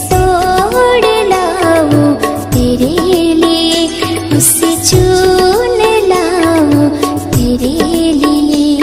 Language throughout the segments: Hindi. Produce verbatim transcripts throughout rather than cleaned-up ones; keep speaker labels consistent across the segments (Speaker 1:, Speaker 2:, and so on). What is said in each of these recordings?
Speaker 1: तोड़ लाऊं तेरे लिए, उसे चुन लाऊं तेरे लिए।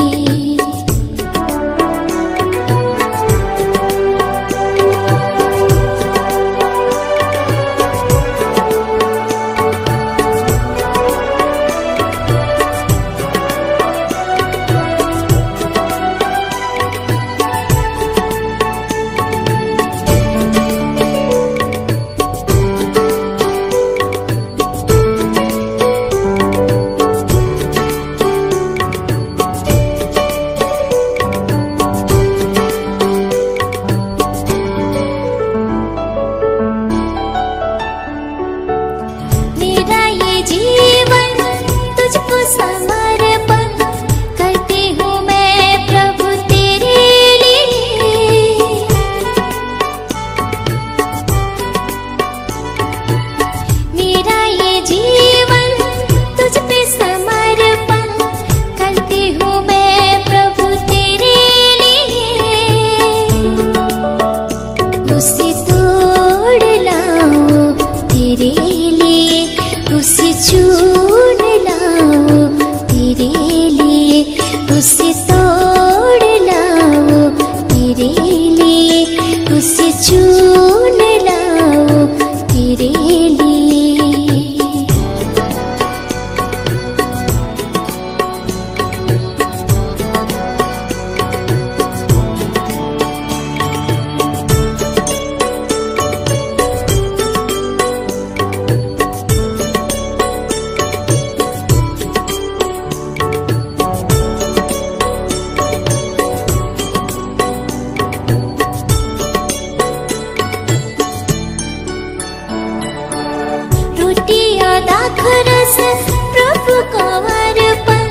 Speaker 1: दाखरस प्रभु को अर्पण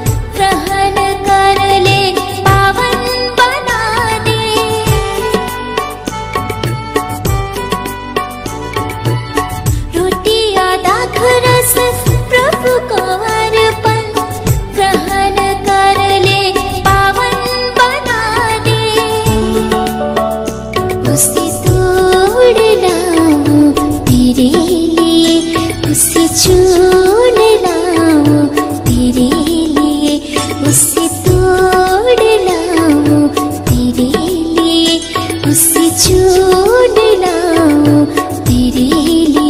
Speaker 1: ग्रहण कर ले, पावन बना दे। रोटियां दाखरस प्रभु को अर्पण ग्रहण कर ले, पावन बना दे। उसे तोड़ लाऊं तेरे लिए, उसे चुन लाऊं तेरे लिए, उसे तोड़ लाऊं तेरे लिए, उसे चुन लाऊं तेरे लिए।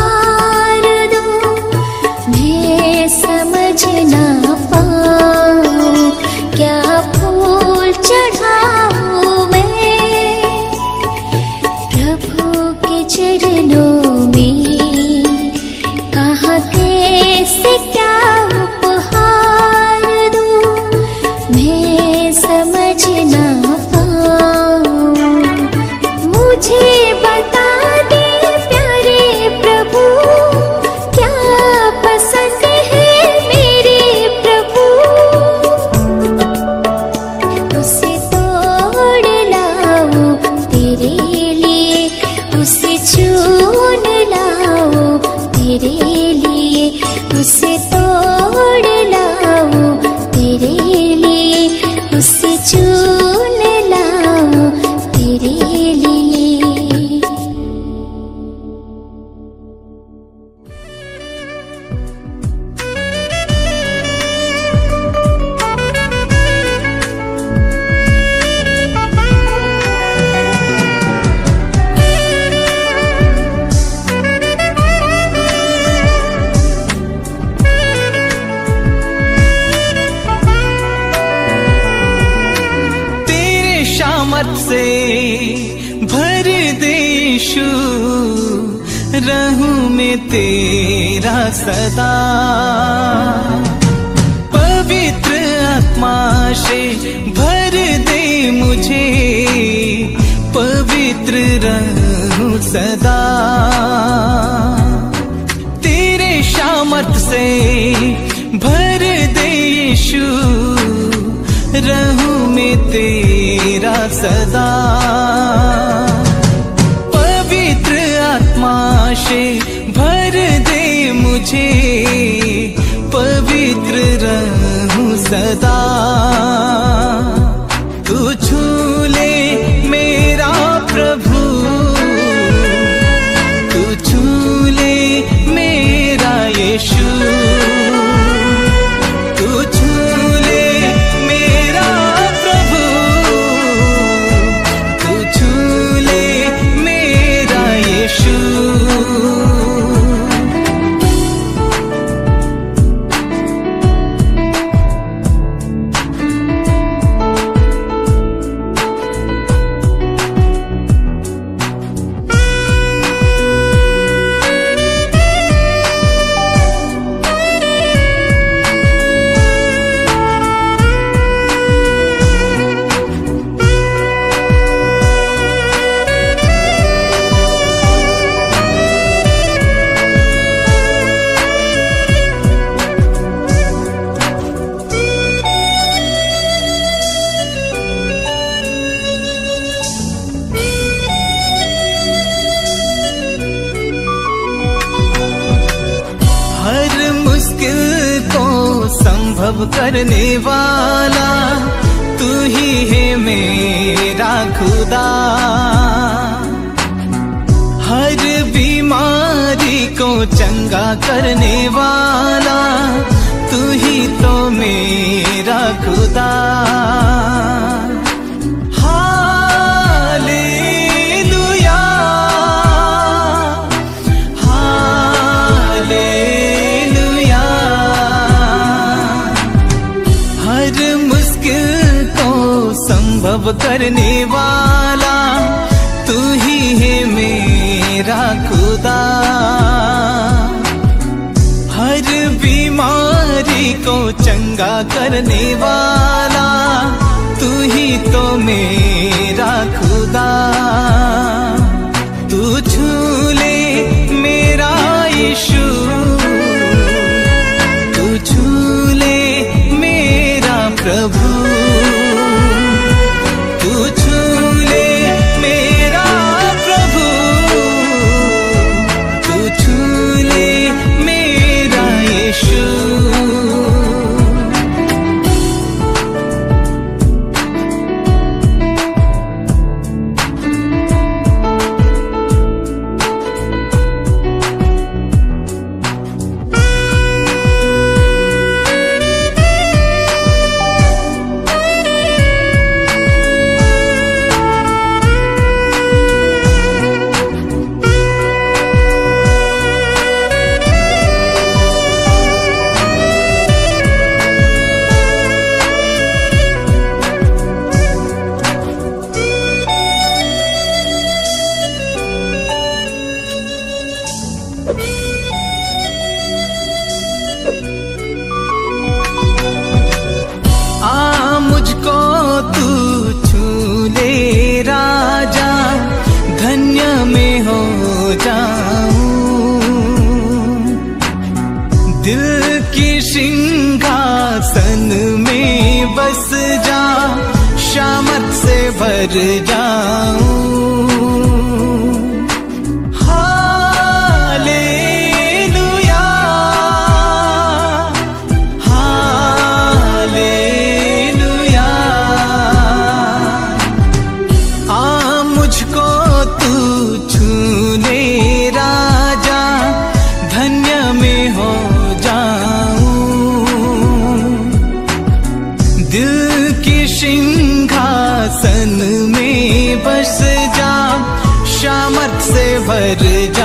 Speaker 1: समझ ना पा
Speaker 2: शामत से भर दे यीशु, रहूं मैं तेरा सदा। पवित्र आत्मा से भर दे मुझे, पवित्र रहूं सदा। तेरे शामत से भर दे यीशु, रहूं मैं तेरा सदा। पवित्र आत्मा से भर दे मुझे, पवित्र रहूं सदा। तू छू ले मेरा प्रभु, तू छू ले मेरा यीशु, तू छू ले मेरा प्रभु, तू छू ले मेरा यीशु। संभव करने वाला तू ही है मेरा खुदा। हर बीमारी को चंगा करने वाला तू ही तो मेरा खुदा। Hallelujah, hallelujah. हर मुश्किल को संभव करने वाला तू ही है मेरा खुदा। हर बीमारी को चंगा करने वाला तू ही तो मेरा खुदा। तू छू ले मेरा यीशु, तू छू ले मेरा प्रभु, तू छू ले मेरा प्रभु, तू छू ले मेरा यीशु। सिंहासन में बस जा, शामत से भर जाऊं। Hallelujah, hallelujah. आ मुझको तू छू ले राजा, धन्य में हो सिंहासन में बस जा, शामत से भर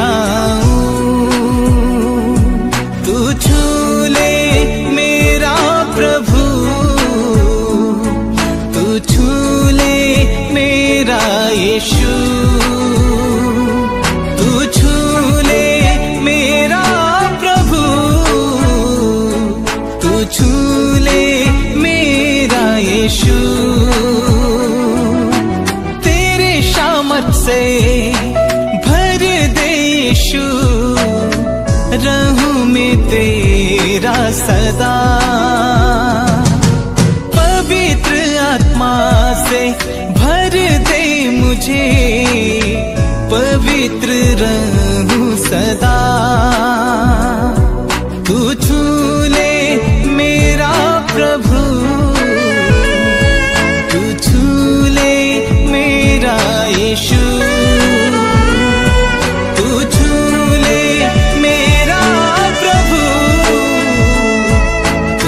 Speaker 2: जाऊं। तू छू ले मेरा प्रभु, तू छू ले मेरा छू ले मेरा यीशु, तेरे शामत से भर दे यीशु, रहूं मैं तेरा सदा। पवित्र आत्मा से भर दे मुझे, पवित्र रहूं सदा। तू छू ले मेरा प्रभु, तू छू ले मेरा यीशु, तू छू ले मेरा प्रभु, तू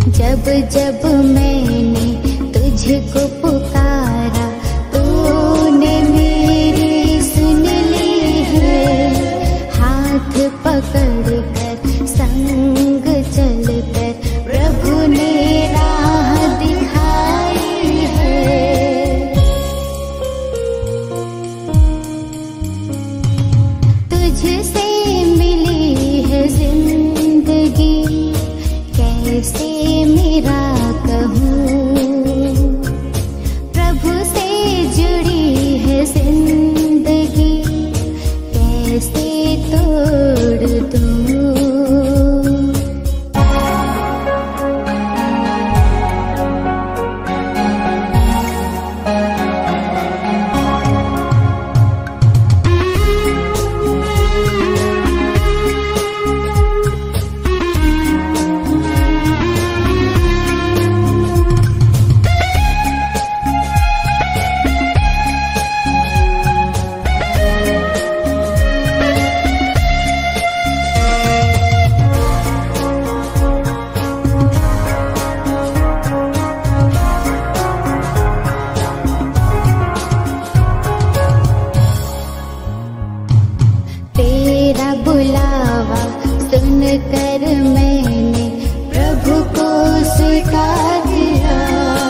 Speaker 1: जब जब मैंने तुझको पुकारा, तूने मेरी सुन ली है। हाथ पकड़ कर संग चल कर प्रभु ने राह दिखाई है। तुझसे मिली है जिंदगी, कैसे मेरा कहूँ। प्रभु से जुड़ी है जिंदगी, कैसे तोड़ दूँ। तेरा बुलावा सुनकर मैंने प्रभु को स्वीकार किया।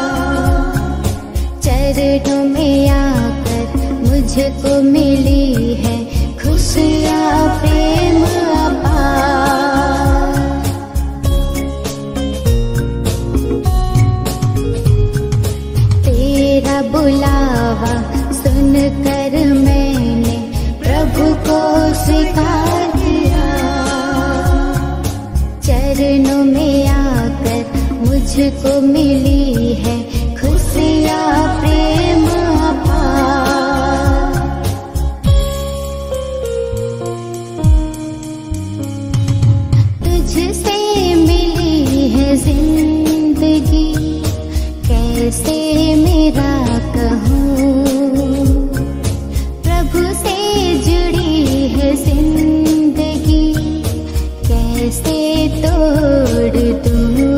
Speaker 1: चरणों में आकर मुझको मिली है खुशियाँ प्रेम अपार। तेरा बुलावा सुनकर मैंने प्रभु को स्वीकार किया। चरणों में आकर मुझको मिली है खुशियाँ प्रेम अपार। तुझसे मिली है जिंदगी, कैसे मेरा कहूँ। प्रभु से जुड़ी है जिंदगी, कैसे तोड़ दूँ।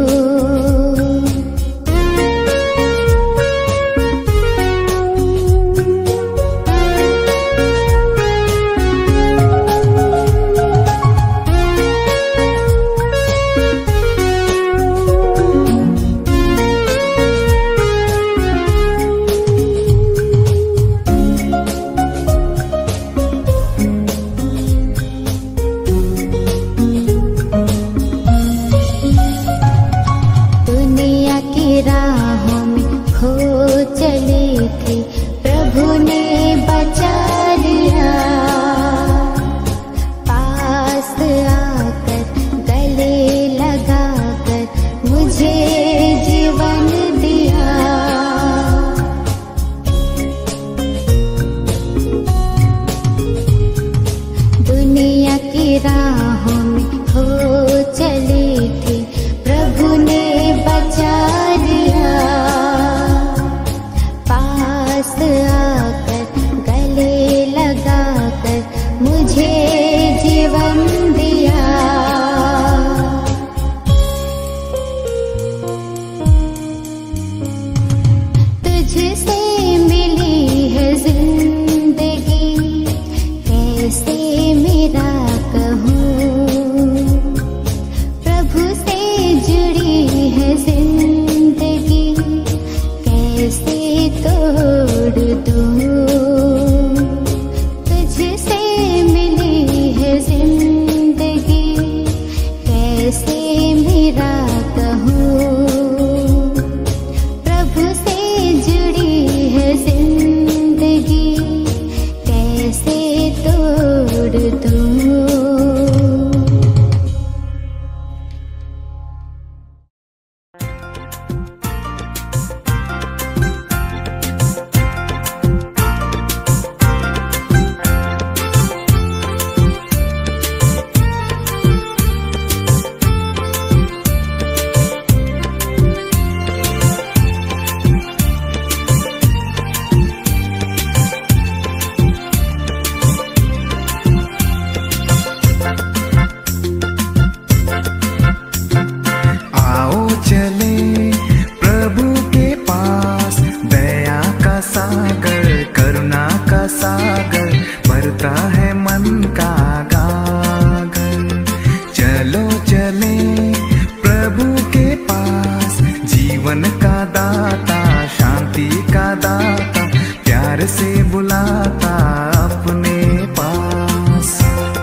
Speaker 1: दुनिया की राहों में खो चली थी, प्रभु ने बचा लिया। पास आकर गले लगाकर मुझे जीवन दिया। दुनिया की राहों में खो चली थी, प्रभु ने बचा लिया। पास आकर गले लगाकर मुझे जीवन दिया।
Speaker 3: चले प्रभु के पास, दया का सागर, करुणा का सागर, भरता है मन का गागर। चलो चले प्रभु के पास, जीवन का दाता, शांति का दाता, प्यार से बुलाता अपने पास।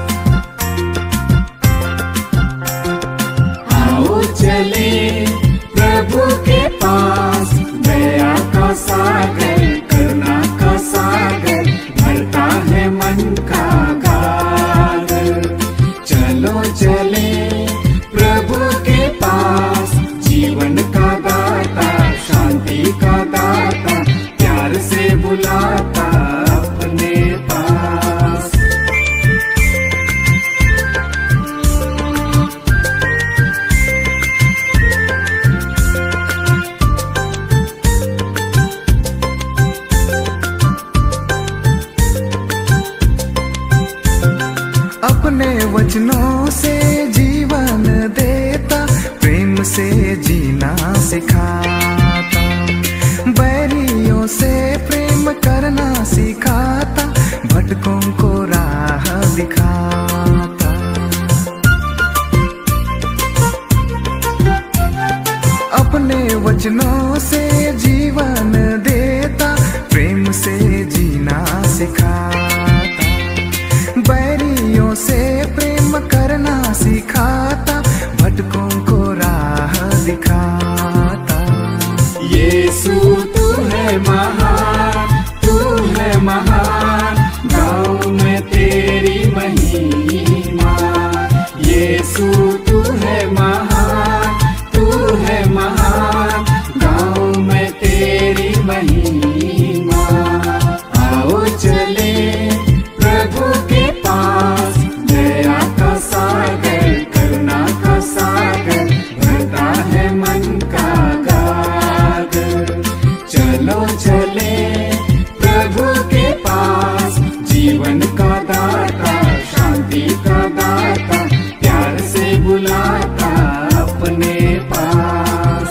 Speaker 4: आओ चले प्रभु के पास, दया का सागर, करुणा का सागर, भरता है मन का गागर। चलो चले प्रभु के पास, जीवन का दाता, शांति का दाता, प्यार से बुलाता अपने पास।
Speaker 3: अपने वचनों से जीवन देता, प्रेम से जीना सिखाता, बैरियों से प्रेम करना सिखाता, भटकों को राह दिखाता। अपने वचनों से जीवन देता, प्रेम से जीना सिखाता, बैरियों से प्रेम करना सिखाता, भटकों को राह दिखाता।
Speaker 4: यीशु तू है महान, तू है महान, गाँव में तेरी महिमा। यीशु तू है महान, तू है महान, गाँव में तेरी महिमा। आओ चले प्रभु के पास, दया का सागर, करुणा का सागर, भरता है मन का गागर। चलो चले प्रभु के पास, जीवन का दाता, शांति का दाता, प्यार से बुलाता अपने पास।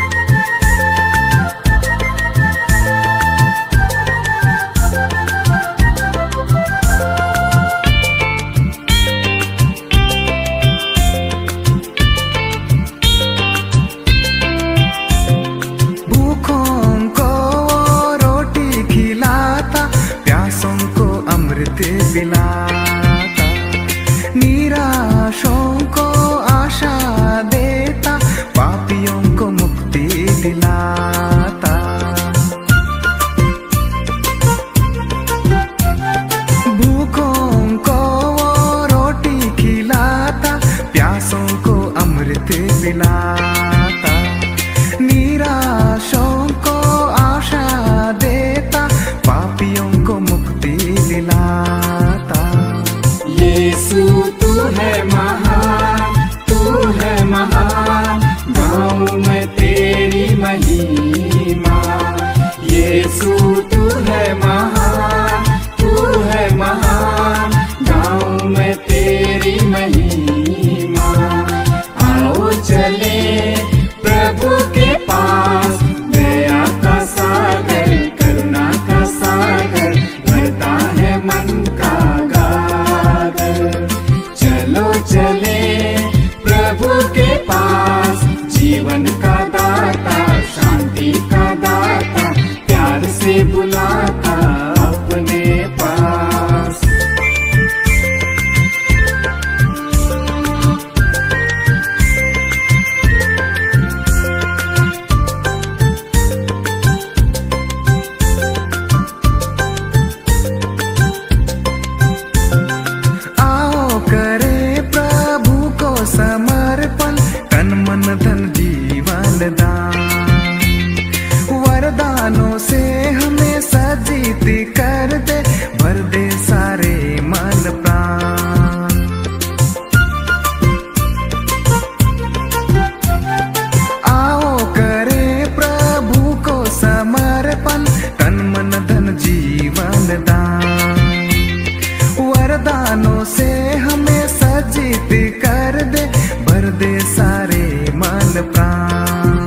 Speaker 3: भूखों को रोटी खिलाता, प्यासों को अमृत पिलाता, निराशों को आशा देता, पापियों को मुक्ति दिलाता। भूखों को रोटी खिलाता, प्यासों को अमृत पिलाता, निराशों को आशा देता, पापियों को मुक्ति दिलाता।
Speaker 4: यीशु तू है महान, तू है महान, गाँव में तेरी महिमा। यीशु तू है महान, तू है महान, गाँव में तेरी महिमा। आओ चले प्रभु के पास, दया का सागर, करुणा का सागर, भरता है मन का गागर। चलो चले प्रभु के पास, जीवन का दाता, शांति का दाता, प्यार से बुलाता अपने पास।
Speaker 3: आओ करे प्रभु को समर्पण, तन मन धन जीवन दान, वरदानों से हमें सजीत कर दे, भर दे सारे मन प्राण। आओ करे प्रभु को समर्पण, तन मन धन जीवन दान, वरदानों से हमें सजीत कर दे, भर दे सारे मन प्राण।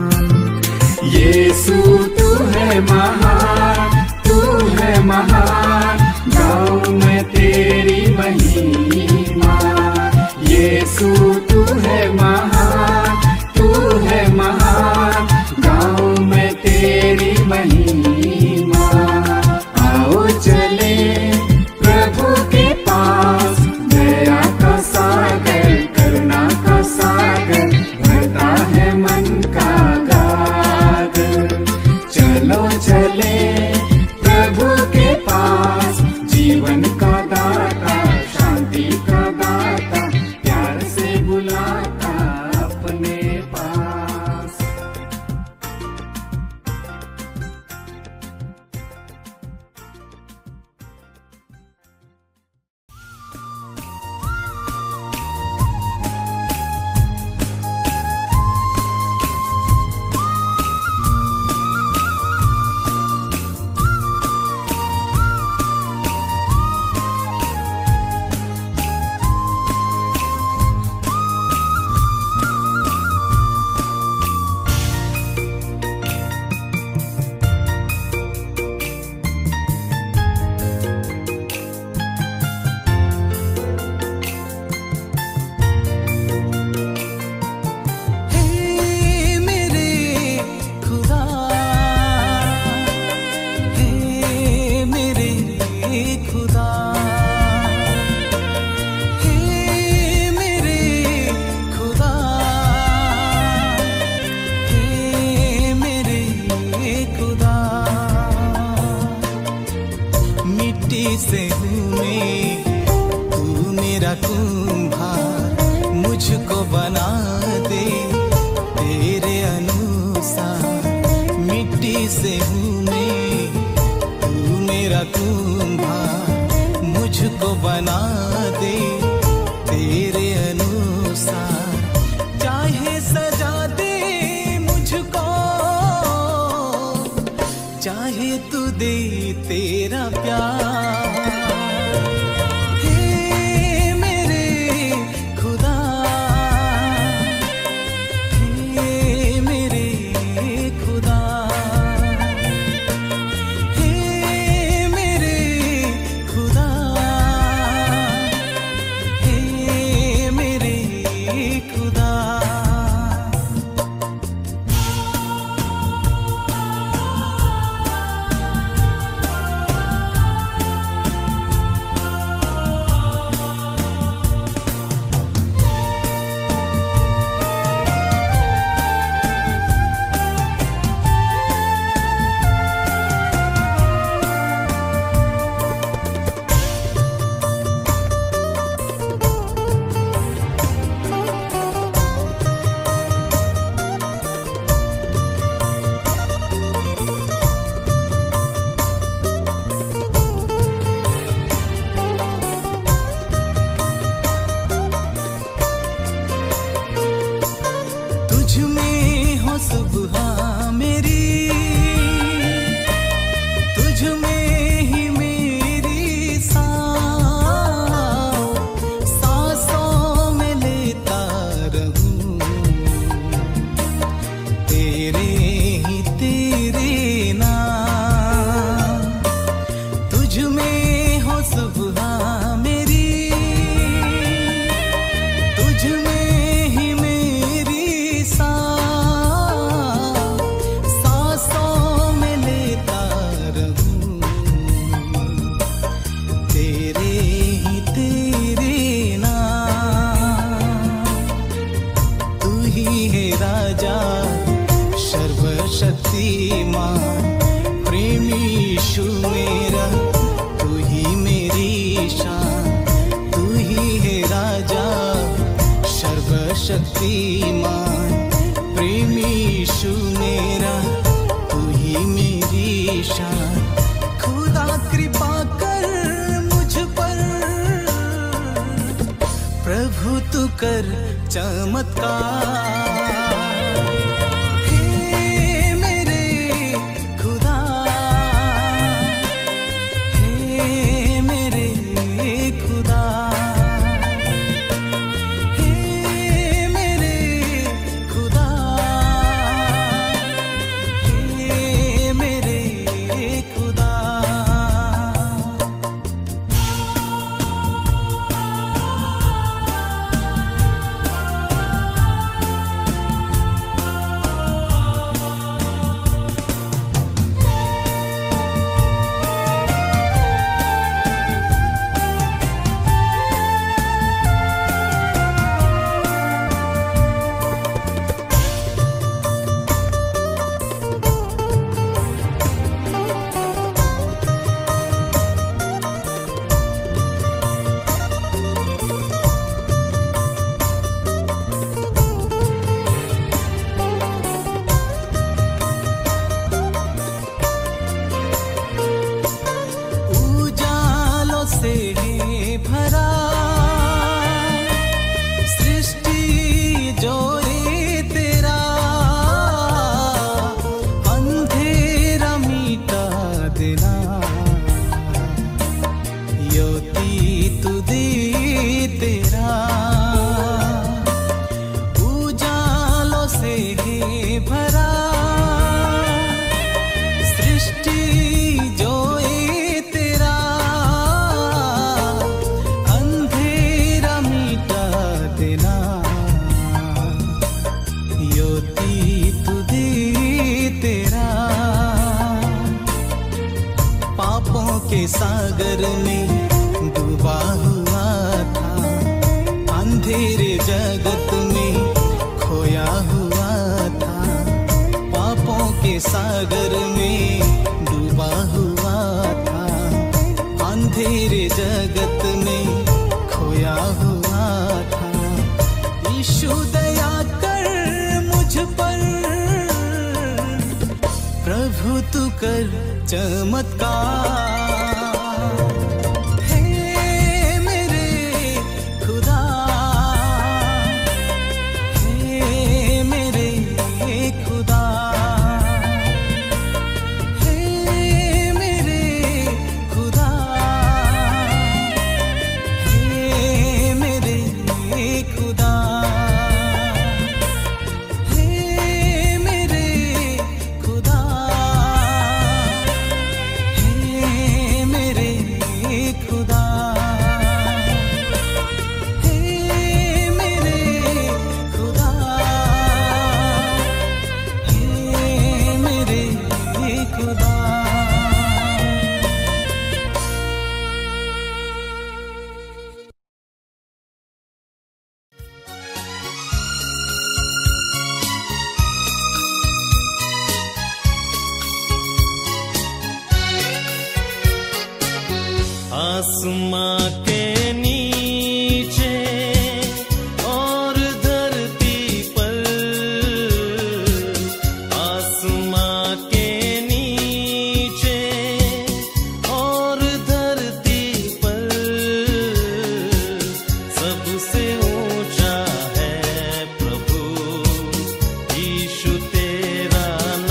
Speaker 4: यीशु तू है महान, तू है महान, गाऊं मैं तेरी महिमा। यीशु तू है महान, तू है महान, गाऊं मैं तेरी महिमा। आओ चले प्रभु के पास, दया का सागर, करुणा का सागर, भरता है मन का गागर। चलो चले प्रभु के पास, जीवन का दाता, शांति का दाता, प्यार से बुलाता अपने पास।
Speaker 2: से हूँ मैं, तू मेरा कुम्हार, मुझको बना दे तेरे अनुसार। मिट्टी से हूँ मैं, तू मेरा कुम्हार, मुझको बना दे तेरे अनुसार। चाहे सजा दे मुझको, चाहे तू दे तेरा प्यार। हे मेरे खुदा, हे मेरे खुदा, हे मेरे खुदा, हे मेरे खुदा। शक्तिमान प्रेमी यीशु मेरा, तू ही मेरी शान। खुदा कृपा कर मुझ पर, प्रभु तू कर चमत्कार। हे मेरे खुदा, हे मेरे खुदा, हे के सागर में डूबा हुआ था, अंधेरे जगत में खोया हुआ था, पापों के सागर में डूबा हुआ था, अंधेरे जगत में खोया हुआ था। यीशु दया कर मुझ पर, प्रभु तू कर चमत्कार। हे मेरे खुदा, हे मेरे खुदा, हे मेरे खुदा, हे मेरे खुदा, हे मेरे खुदा, हे मेरे खुदा, हे मेरे खुदा, हे मेरे खुदा।
Speaker 5: आसमां के नीचे और धरती पर, आसमां के नीचे और धरती पर, सबसे ऊंचा है प्रभु यीशु तेरा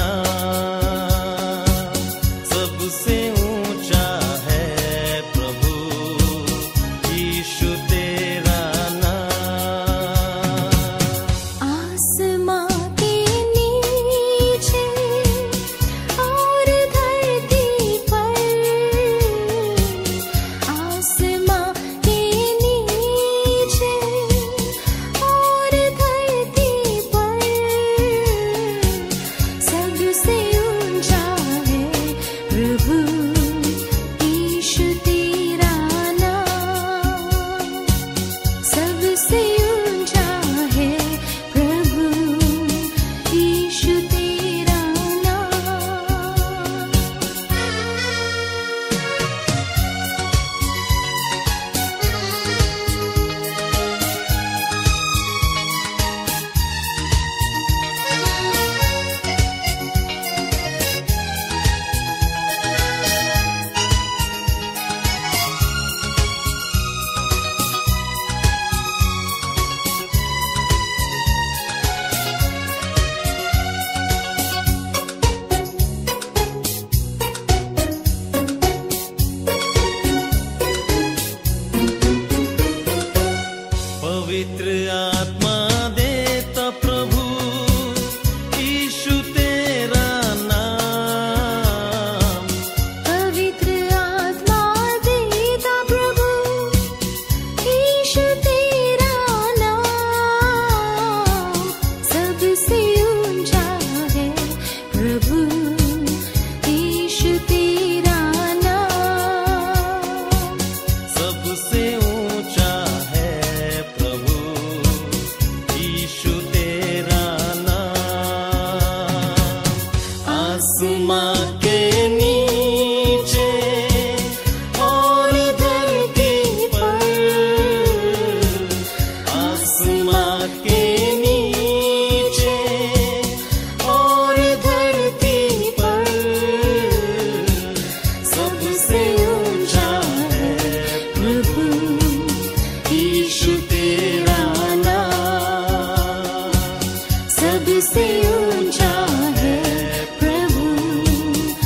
Speaker 5: नाम, सबसे ऊंचा है प्रभु यीशु तेरा नाम।
Speaker 1: आसमां के नीचे और धरती पर, आसमां के नीचे और धरती पर, सबसे ऊंचा है प्रभु यीशु तेरा नाम, सबसे ऊंचा है प्रभु यीशु तेरा नाम।
Speaker 5: पवित्र आत्मा देता प्रभु यीशु तेरा नाम,
Speaker 1: पवित्र आत्मा देता प्रभु यीशु तेरा नाम, सबसे ऊंचा है प्रभु यीशु तेरा नाम,
Speaker 5: सबसे ऊंचा है प्रभु यीशु तेरा नाम। आसमां के नीचे और धरती पर, आसमां के नीचे और धरती पर, सबसे ऊंचा है प्रभु यीशु तेरा नाम, सबसे ऊंचा है प्रभु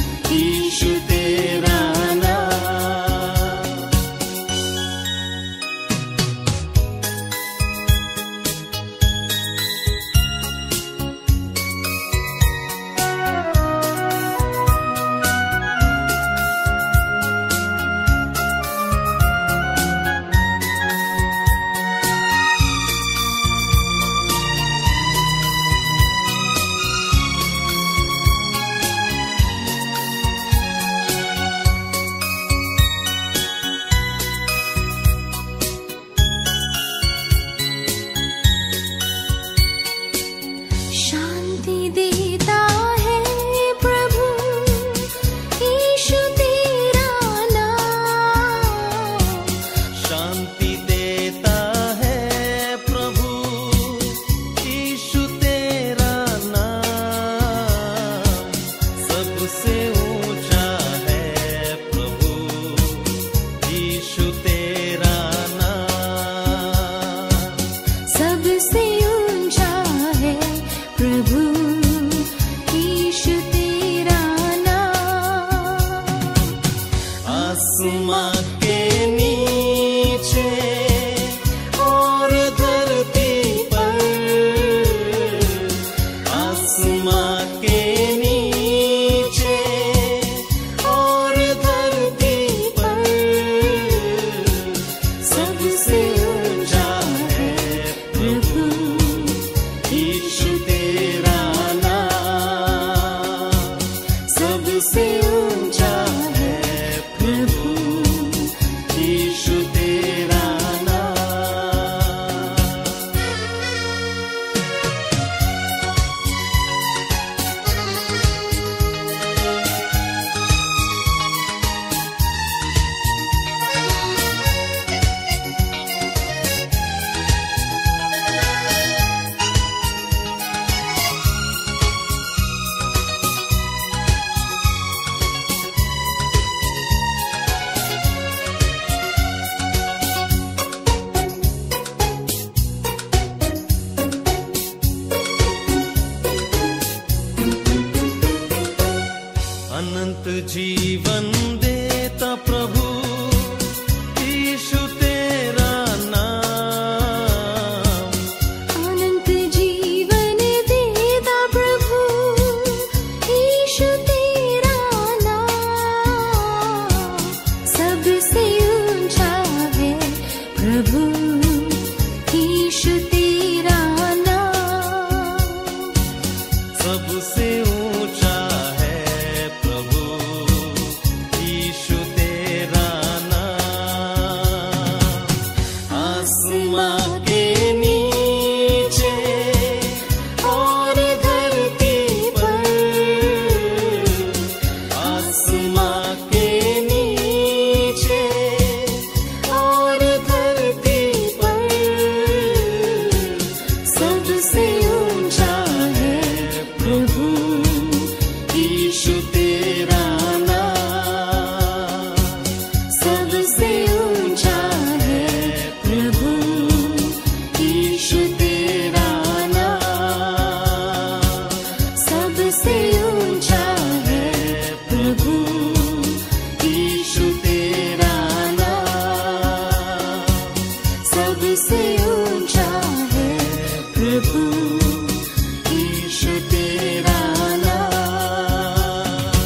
Speaker 5: अनंत जीवन देता प्रभु यीशु तेरा नाम।
Speaker 1: अनंत जीवन देता प्रभु यीशु तेरा नाम। सबसे ऊंचा है प्रभु यीशु तेरा नाम।
Speaker 5: सबसे ऊंचा है प्रभु यीशु तेरा नाम। आसमां के नीचे और धरती पर, आसमां के नीचे और धरती पर, सबसे ऊंचा है प्रभु यीशु तेरा नाम। सबसे ऊंचा है प्रभु यीशु तेरा नाम। सबसे ऊंचा है प्रभु यीशु तेरा नाम। सबसे ऊंचा है प्रभु यीशु तेरा नाम।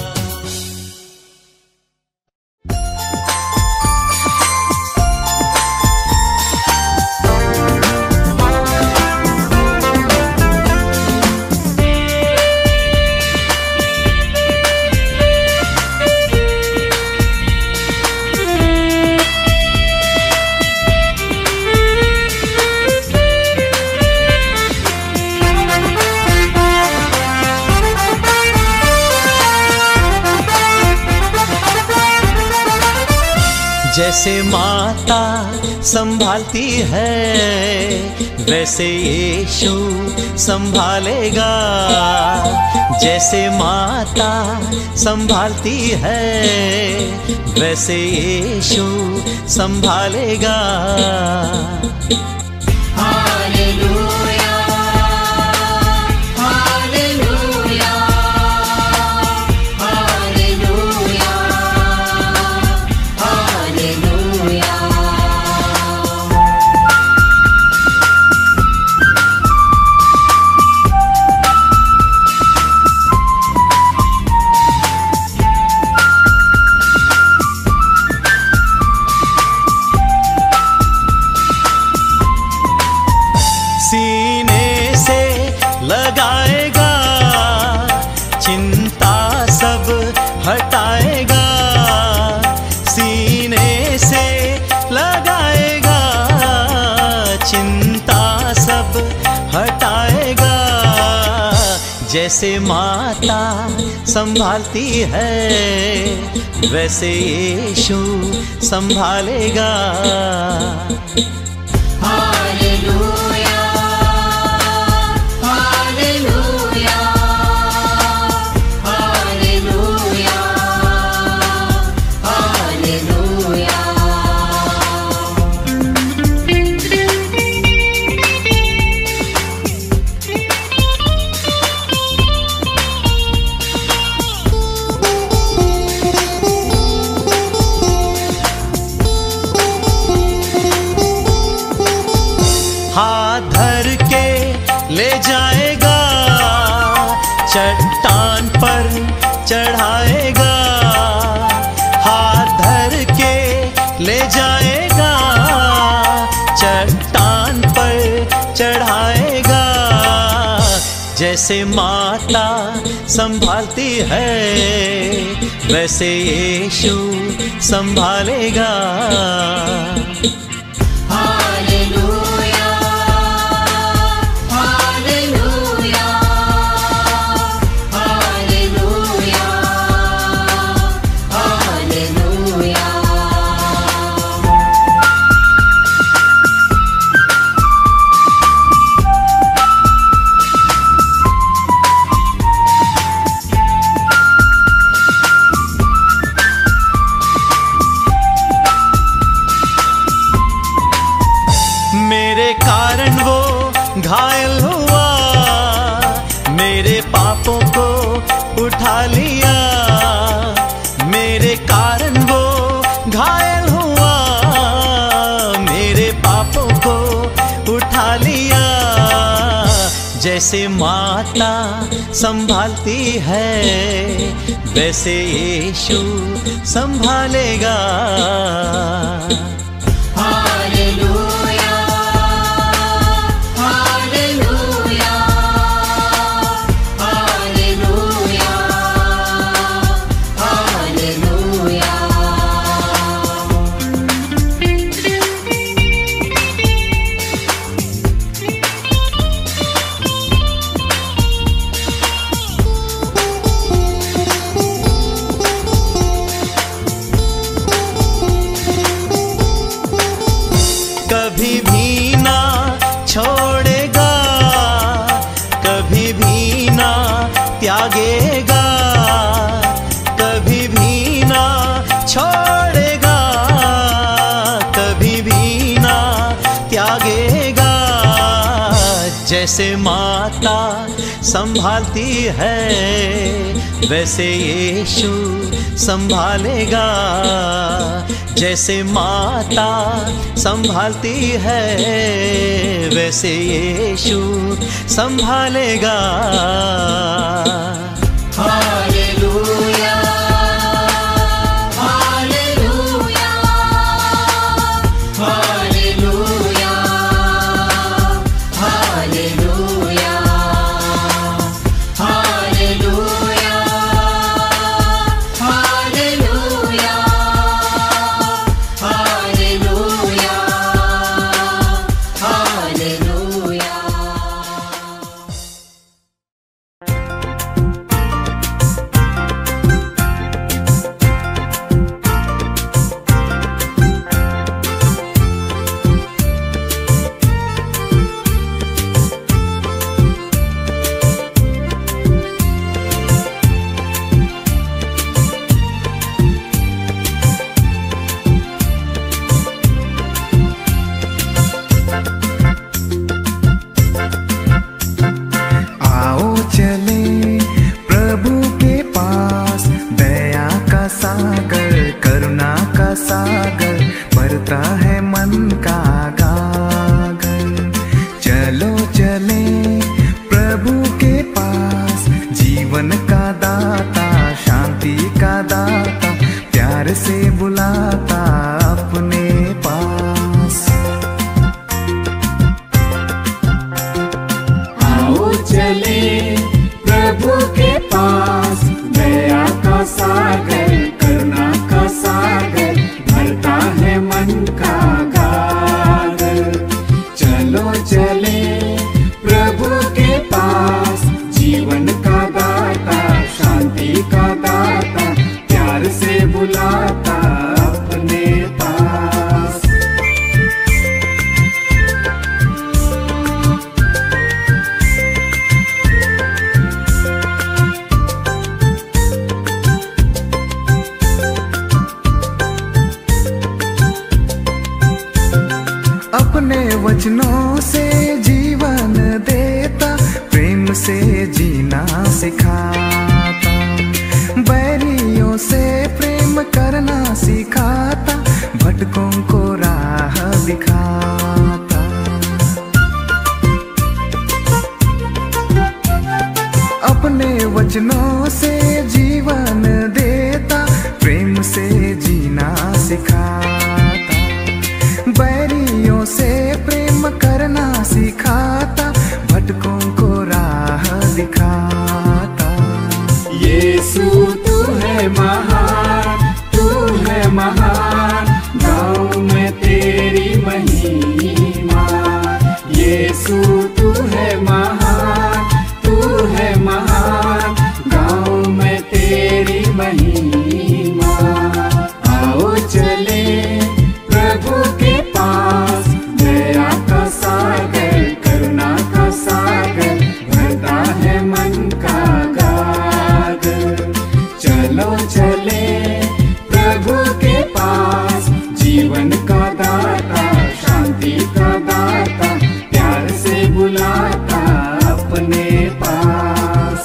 Speaker 6: जैसे माता संभालती है वैसे यीशु संभालेगा। जैसे माता संभालती है वैसे यीशु संभालेगा।
Speaker 4: Hallelujah hallelujah hallelujah hallelujah.
Speaker 6: सीने से लगाएगा, चिंता सब हटाएगा। सीने से लगाएगा, चिंता सब हटाएगा। जैसे माता संभालती है वैसे यीशु संभालेगा।
Speaker 4: Hallelujah hallelujah hallelujah hallelujah.
Speaker 6: हाथ धर के ले जाएगा, चट्टान पर चढ़ाएगा। हाथ धर के ले जाएगा, चट्टान पर चढ़ाएगा। जैसे माता संभालती है वैसे यीशु संभालेगा।
Speaker 4: Hallelujah hallelujah hallelujah hallelujah.
Speaker 6: मेरे कारण वो घायल हुआ, मेरे पापों को उठा लिया। जैसे माता संभालती है वैसे यीशु संभालेगा।
Speaker 4: Hallelujah hallelujah hallelujah hallelujah.
Speaker 6: कभी भी ना छोड़ेगा, कभी भी ना त्यागेगा, कभी भी ना छोड़ेगा, कभी भी ना त्यागेगा। जैसे माता संभालती है वैसे यीशु संभालेगा। जैसे माता संभालती है वैसे यीशु संभालेगा।
Speaker 4: Hallelujah hallelujah hallelujah hallelujah hallelujah hallelujah hallelujah hallelujah.
Speaker 3: आओ चले प्रभु के पास, दया का सागर करुणा का सागर भरता है मन का गागर। चलो चले प्रभु के पास, जीवन का दाता शांति का दाता प्यार से बुलाता अपने पास।
Speaker 4: आओ चले प्रभु के पास, दया का सागर करुणा का सागर भरता है मन का गागर। चलो चले प्रभु के पास, जीवन का दाता शांति का दाता प्यार से बुलाता अपने पास।
Speaker 3: अपने वचनों से जीवन देता, प्रेम से जीना सिखाता, बैरियों से प्रेम करना सिखाता, भटकों को राह दिखाता। अपने वचनों से जीवन देता, प्रेम से जीना सिखाता, बैरियों से प्रेम करना सिखाता, भटकों को राह दिखाता।
Speaker 4: यीशु तू है महान, तू है महान, गाँव में तेरी महिमा। यीशु तू है महान, तू है महान, गाँव में तेरी महिमा। आओ चले प्रभु के पास, दया का सागर करुणा का सागर भरता है मन का गागर। चलो चले प्रभु के पास, जीवन का दाता शांति का दाता प्यार से बुलाता अपने पास।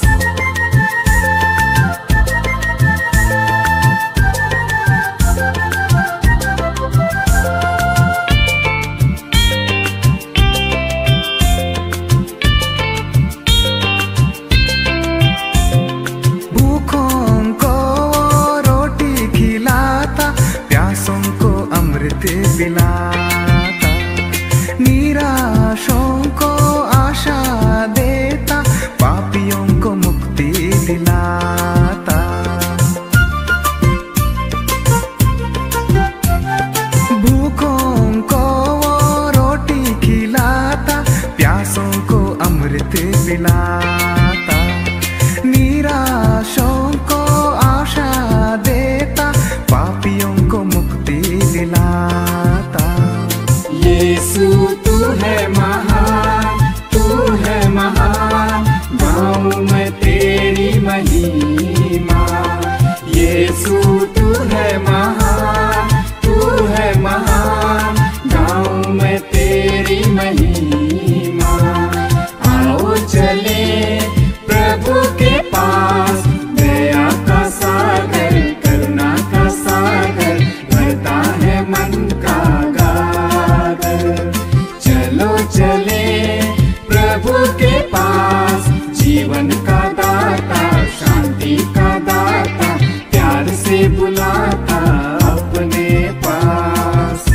Speaker 4: यीशु तू है महान, तू है महान, गाऊं मैं तेरी महिमा। आओ चले प्रभु के पास, दया का सागर, करुणा का सागर, भरता है मन का गागर। चलो चले प्रभु के पास, जीवन का दाता, शांति का दाता, प्यार से बुलाता अपने पास।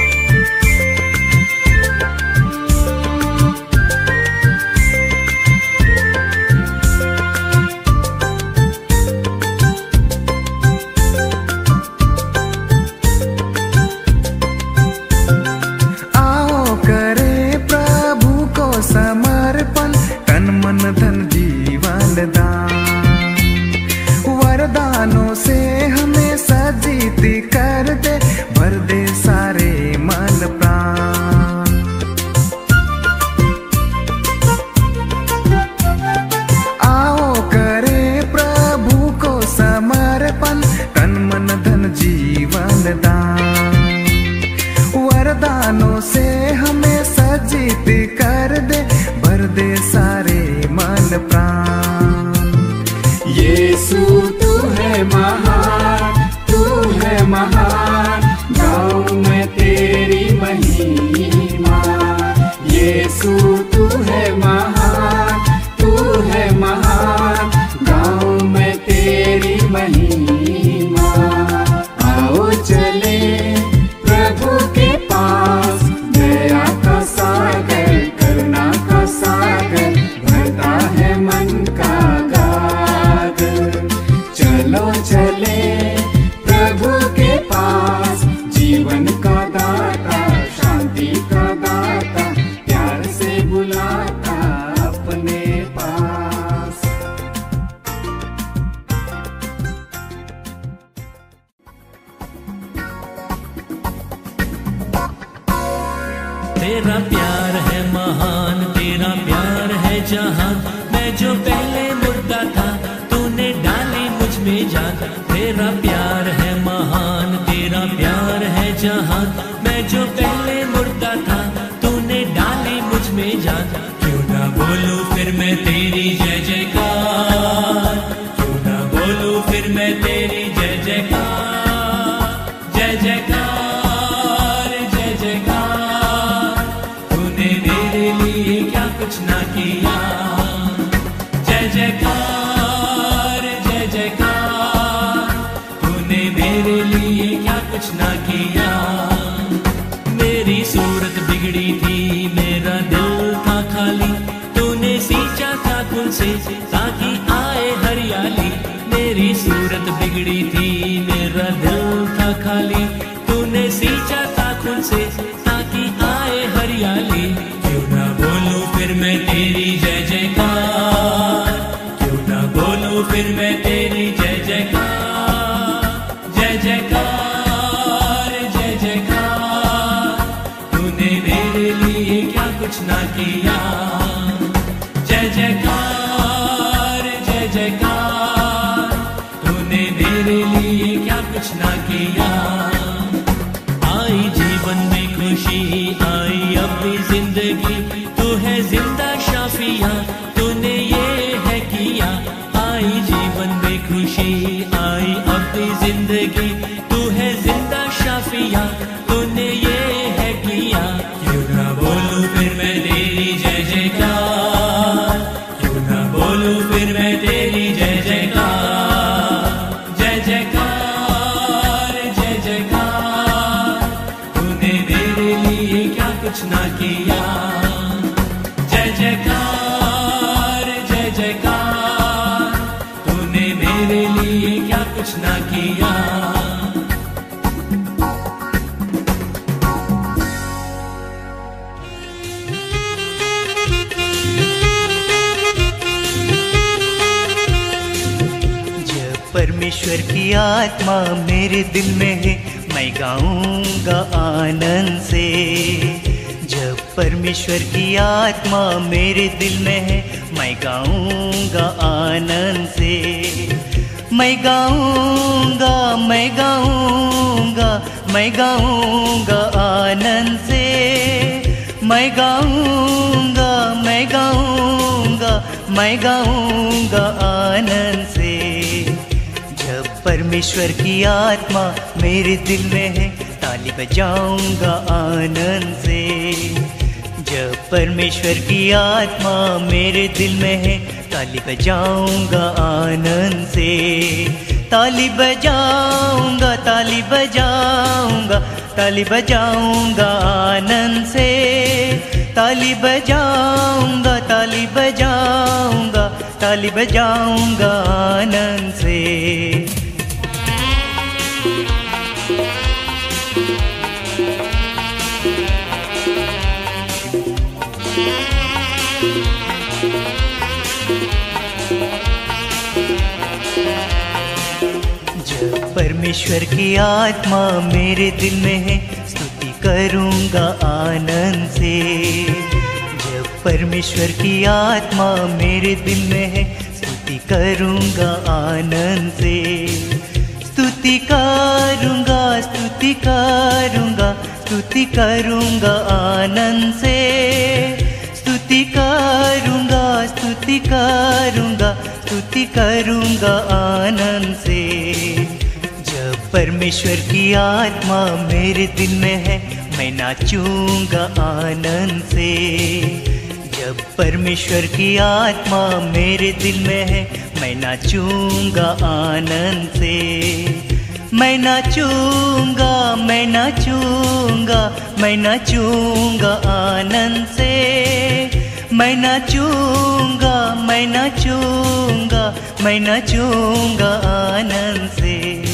Speaker 3: आओ करे प्रभु को समर्पण, तन मन धन जीवन दान। वरदानों से हमें सजीत कर दे, भर दे सारे मन प्राण। आओ करे प्रभु को समर्पण, तन मन धन जीवन दान। वरदानों से हमें सजीत कर दे, भर दे सारे मन प्राण।
Speaker 4: यीशु तू है महान, तू है महान, गाऊं मैं तेरी महिमा। यीशु तू है महान, तू है महान, गाऊं मैं तेरी महिमा। आओ चले प्रभु के पास, दया का सागर, करुणा का सागर, भरता है मन का गागर। चलो चले प्रभु के पास, जीवन का दाता, शांति का दाता, प्यार से बुलाता अपने पास।
Speaker 7: तेरा प्यार है महान, तेरा प्यार है जहान। मैं जो पहले मुर्दा था, तूने डाली मुझ में जान। तेरा प्यार है महान, तेरा प्यार है जहान। मैं जो पहले मुर्दा था, तूने डाली मुझ में जान। क्यों ना बोलूं फिर मैं तेरी जय जयकार, क्यों ना बोलूं फिर मैं तेरी जय जयकार, जय जयकार, जय जयकार। तूने मेरे लिए क्या कुछ ना किया, जय जयकार, जय जयकार। तूने मेरे लिए क्या कुछ ना किया। मेरी सूरत बिगड़ी थी, मेरा दिल था खाली, तूने सींचा था खून से ताकि आए हरियाली। मेरी सूरत बिगड़ी थी, मेरा दिल था खाली, तूने सींचा था खून से ताकि आए हरियाली। क्यों ना बोलूं फिर मैं तेरी जय जयकार, क्यों ना बोलूं फिर मैं तेरी जय जयकार, जय जयकार, जय जयकार। तूने मेरे लिए क्या कुछ ना किया, जय जयकार, जय जयकार। तूने मेरे लिए क्या कुछ ना किया। आई जीवन में खुशी, आई अब भी जिंदगी, तू है जिंदा शाफिया, तूने ये है किया। आई जीवन में खुशी, आई अब भी जिंदगी, तू है जिंदा शाफिया, तूने ये है किया। क्यों ना बोलूं फिर मैं तेरी जय जयकार, क्यों ना बोलूं फिर मैं तेरी जय जयकार, जय जयकार, जय जयकार। तूने मेरे लिए क्या कुछ ना किया, जय जयकार, जय जयकार। तूने मेरे लिए क्या कुछ ना किया।
Speaker 6: परमेश्वर की आत्मा मेरे दिल में है, मैं गाऊंगा आनंद से। जब परमेश्वर की आत्मा मेरे दिल में है, मैं गाऊंगा आनंद से। मैं गाऊंगा गाऊंगा मैं गाऊंगा मैं गाऊंगा आनंद से, मैं गाऊंगा मैं गाऊंगा मैं गाऊंगा आनंद से। जब परमेश्वर की आत्मा मेरे दिल में है, ताली बजाऊंगा आनंद से। जब परमेश्वर की आत्मा मेरे दिल में है, ताली बजाऊंगा आनंद से। ताली बजाऊंगा ताली बजाऊंगा ताली बजाऊंगा आनंद से। ताली बजाऊंगा ताली बजाऊंगा ताली बजाऊंगा आनंद से। परमेश्वर की आत्मा मेरे दिल में है, स्तुति करूंगा आनंद से। जब परमेश्वर की आत्मा मेरे दिल में है, स्तुति करूंगा आनंद से। स्तुति करूंगा स्तुति करूंगा स्तुति करूंगा आनंद से। स्तुति करूंगा स्तुति करूंगा स्तुति करूंगा आनंद से। परमेश्वर की आत्मा मेरे दिल में है, मैं नाचूंगा आनंद से। जब परमेश्वर की आत्मा मेरे दिल में है, मैं नाचूंगा आनंद से। मैं नाचूंगा मैं नाचूंगा मैं नाचूंगा आनंद से। मैं नाचूंगा मैं नाचूंगा मैं नाचूंगा आनंद से।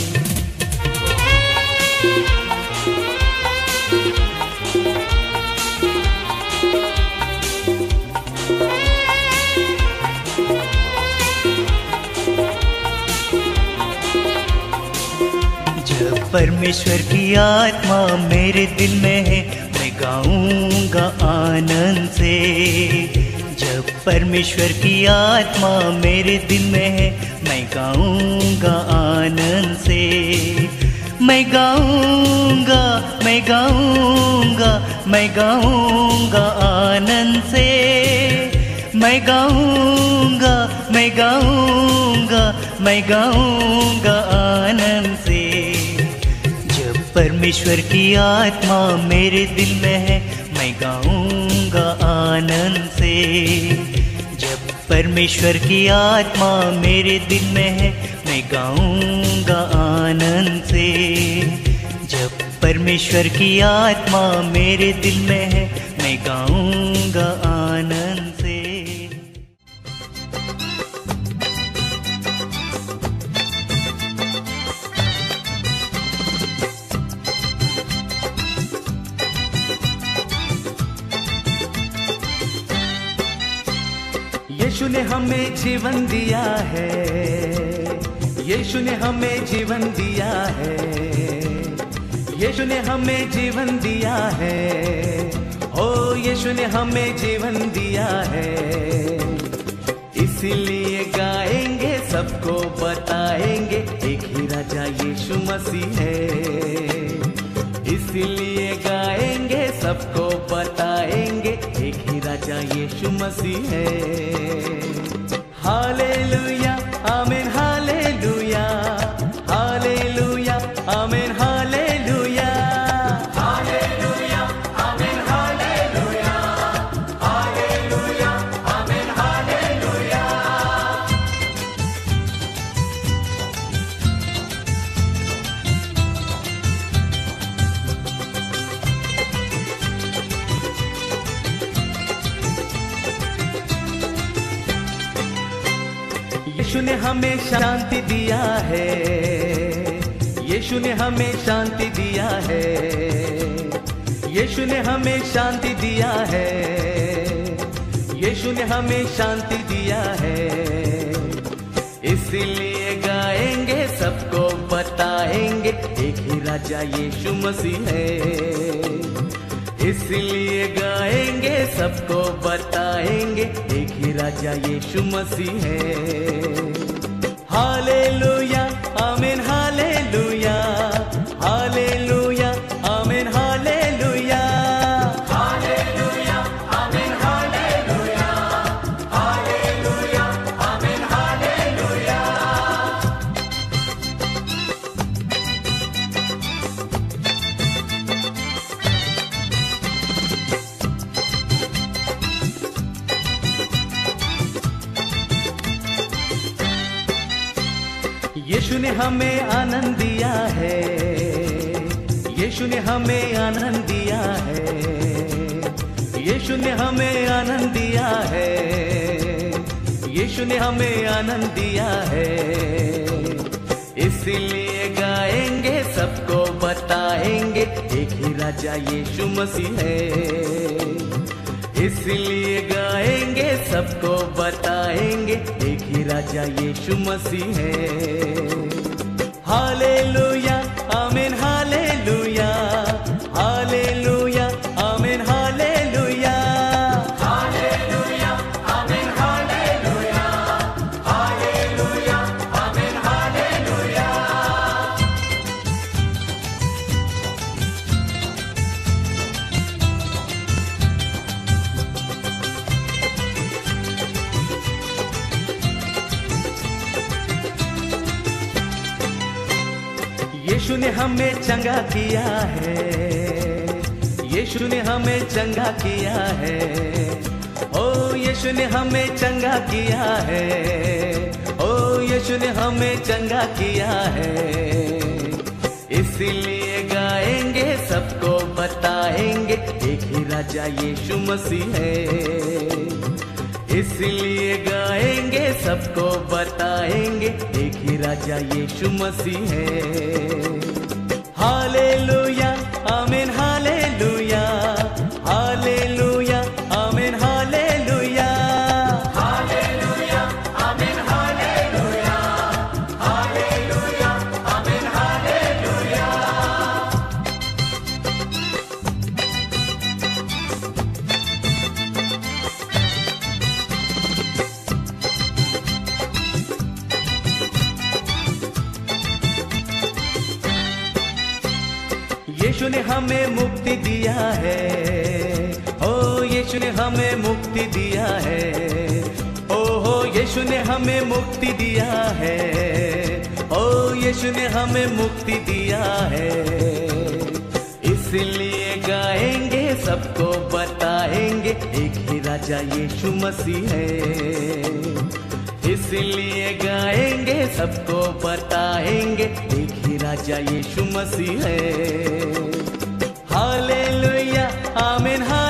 Speaker 6: परमेश्वर की आत्मा मेरे दिल में है, मैं गाऊंगा आनंद से। जब परमेश्वर की आत्मा मेरे दिल में है, मैं गाऊंगा आनंद से। मैं गाऊंगा मैं गाऊंगा मैं गाऊंगा आनंद से। मैं गाऊंगा मैं गाऊंगा मैं गाऊंगा आनंद से। परमेश्वर की आत्मा मेरे दिल में है, मैं गाऊंगा आनंद से। जब परमेश्वर की आत्मा मेरे दिल में है, मैं गाऊंगा आनंद से। जब परमेश्वर की आत्मा मेरे दिल में है, मैं गाऊंगा आनंद से।
Speaker 3: यीशु ने हमें जीवन दिया है, यीशु ने हमें जीवन दिया है, यीशु ने हमें जीवन दिया है, ओ यीशु ने हमें जीवन दिया है। इसीलिए गाएंगे सबको बताएंगे, एक ही राजा यीशु मसीह है। इसीलिए गाएंगे सबको बताएंगे, एक ही राजा यीशु मसीह है। हालेलुया आमीन हालेलुया हालेलुया आमीन हालेलुया हालेलुया आमीन हालेलुया हालेलुया आमीन हालेलुया। यीशु ने हमें शांति दिया है, यीशु ने हमें शांति दिया है, यीशु ने हमें शांति दिया है, यीशु ने हमें शांति दिया है। इसीलिए गाएंगे सबको बताएंगे, एक ही राजा यीशु मसीह है। इसलिए गाएंगे सबको बताएंगे, एक ही राजा यीशु मसीह है। हालेलुया आमीन हालेलुया यीशु ने हमें आनंद दिया है, यीशु ने हमें आनंद दिया है, यीशु ने हमें आनंद दिया है, यीशु ने हमें आनंद दिया है। इसलिए गाएंगे, सबको बताएंगे, एक ही राजा यीशु मसीह है। इसलिए गाएंगे, सबको बताएंगे, एक ही राजा यीशु मसीह है। हालेलुया आमीन, हालेलुया हालेलुया आमीन, हालेलुया हालेलुया आमीन, हालेलुया हालेलुया आमीन, हालेलुया। यीशु ने हमें चंगा किया है, यीशु ने हमें चंगा किया है, ओ यीशु ने हमें चंगा किया है, ओ यीशु ने हमें चंगा किया है। इसलिए गाएंगे, सबको बताएंगे, एक ही राजा यीशु मसीह है। इसलिए गाएंगे, सबको बताएंगे, एक ही राजा यीशु मसीह है। हालेलुया आमीन, हालेलुया हालेलुया आमीन, हालेलुया हालेलुया आमीन, हालेलुया हालेलुया आमीन, हालेलुया। यीशु ने हमें मुक्ति दिया है, ओ यीशु ने हमें मुक्ति दिया है, ओ हो यीशु ने हमें मुक्ति दिया है, ओ यीशु ने हमें मुक्ति दिया है। इसलिए गाएंगे, सबको बताएंगे, एक ही राजा यीशु मसीह है। इसलिए गाएंगे, सबको बताएंगे, एक ही राजा यीशु मसीह है। हालेलुया आमीन।